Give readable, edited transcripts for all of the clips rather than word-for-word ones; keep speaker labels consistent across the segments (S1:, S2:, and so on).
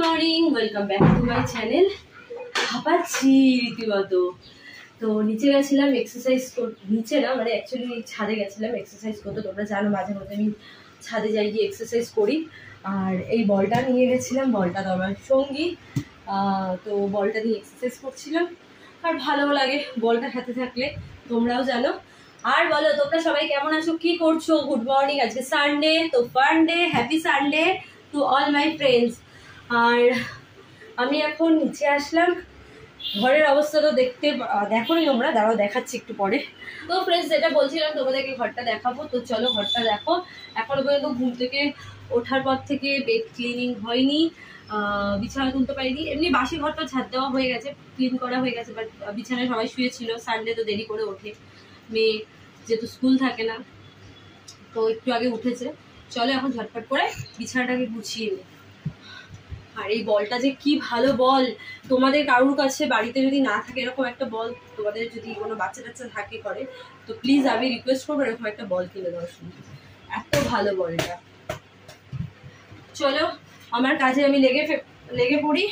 S1: Morning, welcome back to my channel. হাঁপাচ্ছি রীতিমতো। তো নিচে গেছিলাম এক্সারসাইজ নিচে না মানে অ্যাকচুয়ালি ছাদে গেছিলাম এক্সারসাইজ করতে। তোমরা জানো মাঝে মধ্যে আমি ছাদে যাই গিয়ে এক্সারসাইজ করি। আর এই বলটা নিয়ে গেছিলাম, বলটা তো আমার সঙ্গী। তো বলটা নিয়ে এক্সারসাইজ করছিলাম আর ভালো লাগে বলটা হাতে থাকলে, তোমরাও জানো। আর বলো তোমরা সবাই কেমন আছো, কি করছো? গুড মর্নিং, আজকে সানডে, তো fun day, happy Sunday to all my friends. আর আমি এখন নিচে আসলাম, ঘরের অবস্থা তো দেখো নি তোমরা, দাঁড়াও দেখাচ্ছি একটু পরে। তো ফ্রেন্ডস যেটা বলছিলাম তোমাদেরকে ঘরটা দেখাবো, তো চলো ঘরটা দেখো। এখনো পর্যন্ত ঘুম থেকে ওঠার পর থেকে বেড ক্লিনিং হয়নি, বিছানা তুলতে পারিনি। এমনি বাসি ঘরটা ছাদ দেওয়া হয়ে গেছে, ক্লিন করা হয়ে গেছে, বাট বিছানায় সবাই শুয়েছিল। সানডে তো দেরি করে ওঠে মেয়ে, যেহেতু স্কুল থাকে না, তো একটু আগে উঠেছে। চলো এখন ঝটপট করে বিছানাটাকে গুছিয়ে নিই। আর এই বলটা যে কি ভালো বল, তোমাদের কারোর কাছে বাড়িতে যদি না থাকে এরকম একটা বল, তোমাদের যদি কোনো বাচ্চা টাচ্চা থাকে করে, তো প্লিজ আমি রিকোয়েস্ট করবো এরকম একটা বল কিনে দেওয়ার জন্য। এত ভালো বলটা। চলো আমার কাজে আমি লেগে পড়ি।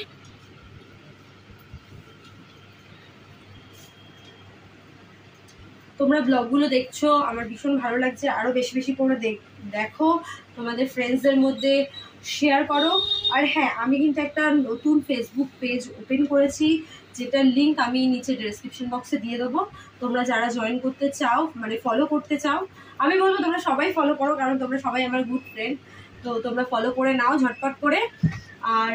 S1: তোমরা ব্লগগুলো দেখছো, আমার ভীষণ ভালো লাগছে। আরও বেশি বেশি করে দেখো, তোমাদের ফ্রেন্ডসদের মধ্যে শেয়ার করো। আর হ্যাঁ, আমি কিন্তু একটা নতুন ফেসবুক পেজ ওপেন করেছি, যেটার লিঙ্ক আমি নিচে ডেসক্রিপশন বক্সে দিয়ে দেবো। তোমরা যারা জয়েন করতে চাও, মানে ফলো করতে চাও, আমি বলবো তোমরা সবাই ফলো করো, কারণ তোমরা সবাই আমার গুড ফ্রেন্ড। তো তোমরা ফলো করে নাও ঝটপট করে। আর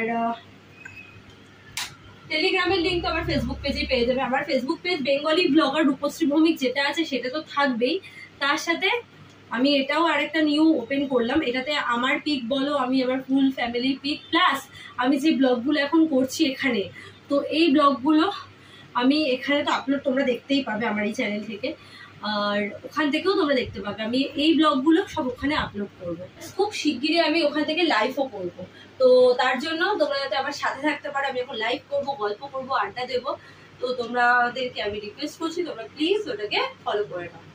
S1: টেলিগ্রামের লিঙ্ক তো আমার ফেসবুক পেজেই পেয়ে যাবে। আমার Facebook page Bengali blogger Rupshree Bhowmik যেটা আছে সেটা তো থাকবেই, তার সাথে আমি এটাও আরেকটা নিউ ওপেন করলাম। এটাতে আমার পিক বলো, আমি আমার ফুল ফ্যামিলি পিক, প্লাস আমি যে ব্লগগুলো এখন করছি এখানে, তো এই ব্লগগুলো আমি এখানে তো আপলোড তোমরা দেখতেই পাবে আমার এই চ্যানেল থেকে, আর ওখান থেকেও তোমরা দেখতে পাবে। আমি এই ব্লগগুলো সব ওখানে আপলোড করবো। খুব শিগগিরই আমি ওখান থেকে লাইভও করবো। তো তার জন্য তোমরা যাতে আমার সাথে থাকতে পারো, আমি এখন লাইভ করবো, গল্প করবো, আড্ডা দেবো। তো তোমাদেরকে আমি রিকোয়েস্ট করছি তোমরা প্লিজ ওটাকে ফলো করে নাও।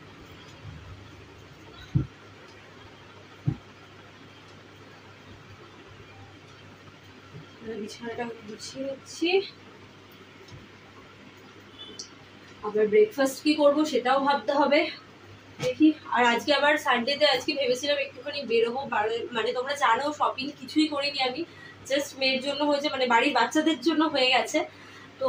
S1: বিছানাটা গুছিয়ে নিচ্ছি। আবার ব্রেকফাস্ট কি করবো সেটাও ভাবতে হবে, দেখি। আর আজকে আবার সানডেতে আজকে ভেবেছিলাম একটুখানি বেরোবো, মানে তোমরা জানো শপিং কিছুই করিনি আমি, জাস্ট মেয়ের জন্য হয়েছে, মানে বাড়ির বাচ্চাদের জন্য হয়ে গেছে। তো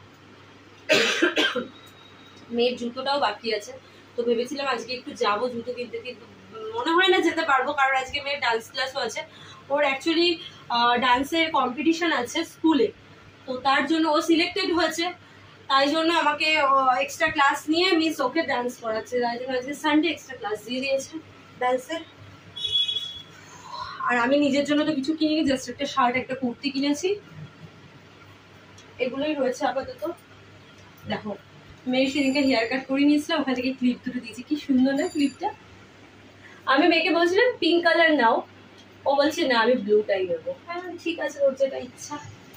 S1: মেয়ের জুতোটাও বাকি আছে, তো ভেবেছিলাম আজকে একটু যাবো জুতো কিনতে, কিন্তু মনে হয় না যেতে পারবো, কারণ আজকে মেয়ের ডান্স ক্লাসও আছে। ওর অ্যাকচুয়ালি ডান্সের কম্পিটিশন আছে স্কুলে, তো তার জন্য ও সিলেক্টেড হয়েছে, তাই জন্য আমাকে এক্সট্রা ক্লাস নিয়ে মিস ওকে ডান্স করাচ্ছে। তাই জন্য আজকে সানডে এক্সট্রা ক্লাস দিয়ে দিয়েছে ডান্সের। আর আমি নিজের জন্য তো কিছু কিনিনি, জাস্ট একটা শার্ট, একটা কুর্তি কিনেছি, এগুলোই রয়েছে আপাতত। দেখো মেয়ের সেদিনকে হেয়ার কাট করে নিয়েছিলাম, ওখান থেকে ক্লিপ দুটো দিয়েছি, কি সুন্দর না ক্লিপটা। আমি মেয়েকে বলছিলাম পিঙ্ক কালার নাও, ও বলছে না আমি ব্লুটাই নেবো। হ্যাঁ ঠিক আছে, ওর যেটা ইচ্ছা।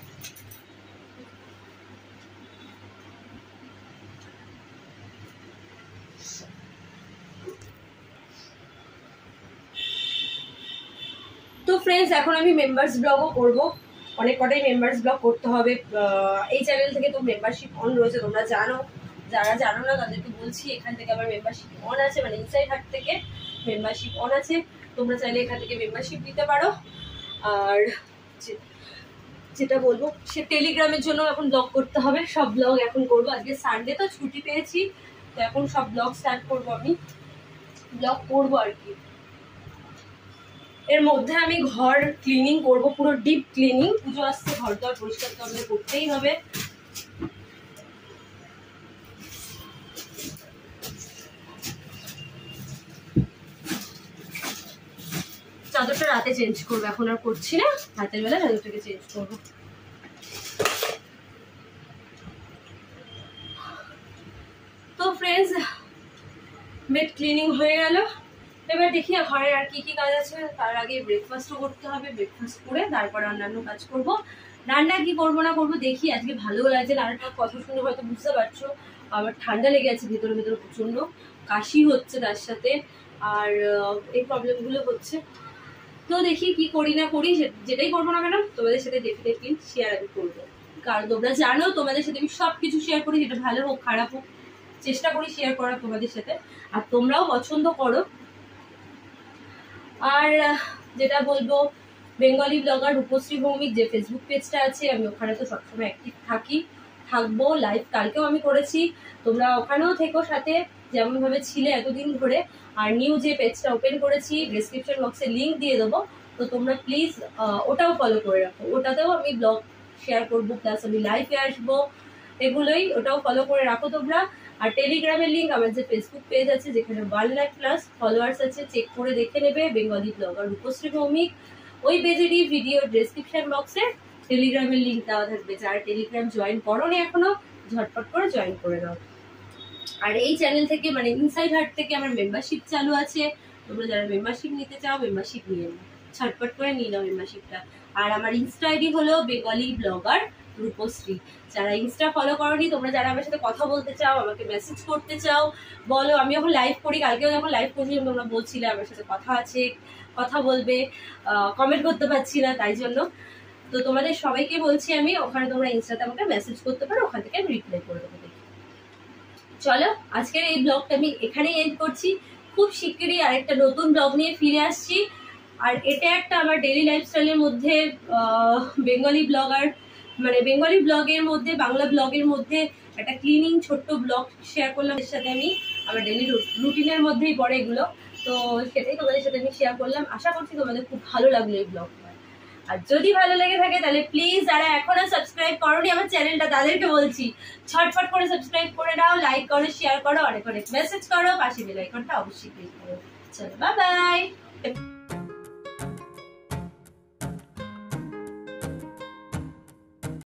S1: তো ফ্রেন্ডস এখন আমি মেম্বার্স ব্লগও করবো, অনেক কটাই মেম্বার্স ব্লগ করতে হবে। এই চ্যানেল থেকে তো মেম্বারশিপ অন রয়েছে, তোমরা জানো। যারা জানো না তাদেরকে বলছি, এখান থেকে আমার মেম্বারশিপ অন আছে, মানে ইনসাইড হাট থেকে মেম্বারশিপ অন আছে। তোমরা চাইলে এখান থেকে মেম্বারশিপ নিতে পারো। আর যেটা বলবো, সে টেলিগ্রামের জন্য এখন ব্লগ করতে হবে, সব ব্লগ এখন করবো। আজকে সানডে তো ছুটি পেয়েছি, তো এখন সব ব্লগ স্টার্ট করবো, আমি ব্লগ করবো আর কি। এর মধ্যে আমি ঘর ক্লিনিং করব, পুরো ডিপ ক্লিনিং। পুজো আসছে, ঘর দর পরিষ্কার তো আমাদের করতেই হবে। চাদরটা রাতে চেঞ্জ করবো, এখন আর করছি না, রাতের বেলা চাদরটাকে চেঞ্জ করবো। তো ফ্রেন্ডস বেড ক্লিনিং হয়ে গেল, এবার দেখি ঘরে আর কি কি কাজ আছে। তার আগে ব্রেকফাস্টও করতে হবে, ব্রেকফাস্ট করে তারপর অন্যান্য কাজ করব। রান্না কি করবো না করবো দেখি। আজকে ভালো লাগছে, রান্নাটার কথা শুনে হয়তো বুঝতে পারছো আমার ঠান্ডা লেগে আছে ভেতরে ভেতরে, প্রচন্ড কাশি হচ্ছে তার সাথে, আর এই প্রবলেমগুলো হচ্ছে। তো আজকেও দেখি কি করি না করি, যেটাই করবো না কেন তোমাদের সাথে ডেফিনেটলি শেয়ার আমি করবো, কারণ তোমরা জানো তোমাদের সাথে আমি সবকিছু শেয়ার করি, যেটা ভালো হোক খারাপ হোক চেষ্টা করি শেয়ার করার তোমাদের সাথে, আর তোমরাও পছন্দ করো। আর যেটা বলবো, বেঙ্গলি ব্লগার রূপশ্রী ভৌমিক যে ফেসবুক পেজটা আছে, আমি ওখানে তো সবসময় অ্যাক্টিভ থাকবো। লাইভ কালকেও আমি করেছি, তোমরা ওখানেও থেকো সাথে, যেমন ভাবে ছিলে এতদিন ধরে। আর নিউ যে পেজটা ওপেন করেছি, ডেসক্রিপশন বক্সে লিঙ্ক দিয়ে দেবো, তো তোমরা প্লিজ ওটাও ফলো করে রাখো। ওটাতেও আমি ব্লগ শেয়ার করবো, প্লাস আমি লাইভে আসবো, এগুলোই, ওটাও ফলো করে রাখো তোমরা। আর টেলিগ্রামের লিঙ্ক, আমার যে ফেসবুক পেজ আছে যেখানে 1 লাখ প্লাস ফলোয়ার্স আছে, চেক করে দেখে নেবে, বেঙ্গলি ব্লগার রূপশ্রী ভৌমিক। ওই পেজেরই ভিডিও ডেসক্রিপশন বক্সে টেলিগ্রামের লিঙ্ক দেওয়া থাকবে। যারা টেলিগ্রাম জয়েন করোনি এখনো, ঝটপট করে জয়েন করে নাও। আর এই চ্যানেল থেকে মানে ইনসাইড হার্ট থেকে আমার মেম্বারশিপ চালু আছে, তোমরা যারা মেম্বারশিপ নিতে চাও মেম্বারশিপ নিয়ে নাও, ঝটপট করে নিয়ে নাও মেম্বারশিপটা। আর আমার ইনস্টা আইডি হলো বেঙ্গলি ব্লগার রূপশ্রী। যারা ইনস্টা ফলো করোনি, তোমরা যারা আমার সাথে কথা বলতে চাও, আমাকে মেসেজ করতে চাও, বলো। আমি যখন লাইভ করি, কালকেও যখন লাইভ করছিলাম তোমরা বলছিলে আমার সাথে কথা আছে, কথা বলবে, কমেন্ট করতে পারছি না, তাই জন্য তো তোমাদের সবাইকে বলছি আমি, ওখানে তোমরা ইনস্টাতে আমাকে মেসেজ করতে পারো, ওখান থেকে আমি রিপ্লাই করে দেবো। চলো আজকের এই ব্লগটা আমি এখানেই এন্ড করছি। খুব শিগগিরই আরেকটা নতুন ব্লগ নিয়ে ফিরে আসছি। আর এটা একটা আমার ডেইলি লাইফস্টাইলের মধ্যে বেঙ্গলি ব্লগার মানে বেঙ্গলি ব্লগের মধ্যে, বাংলা ব্লগের মধ্যে একটা ক্লিনিং ছোট্ট ব্লগ শেয়ার করলাম এর সাথে আমি, আমার ডেইলি রুটিনের মধ্যেই পড়ে এগুলো, তো সেটাই তোমাদের সাথে আমি শেয়ার করলাম। আশা করছি তোমাদের খুব ভালো লাগলো এই ব্লগটা। আর যদি ভালো লেগে থাকে তাহলে প্লিজ যারা এখনো সাবস্ক্রাইব করোনি আমার চ্যানেলটা, তাদেরকে বলছি ঝটফট করে সাবস্ক্রাইব করে দাও, লাইক করো, শেয়ার করো, অনেক অনেক মেসেজ করো, পাশে বেল আইকনটা অবশ্যই ক্লিক করো। চলো বাই বাই।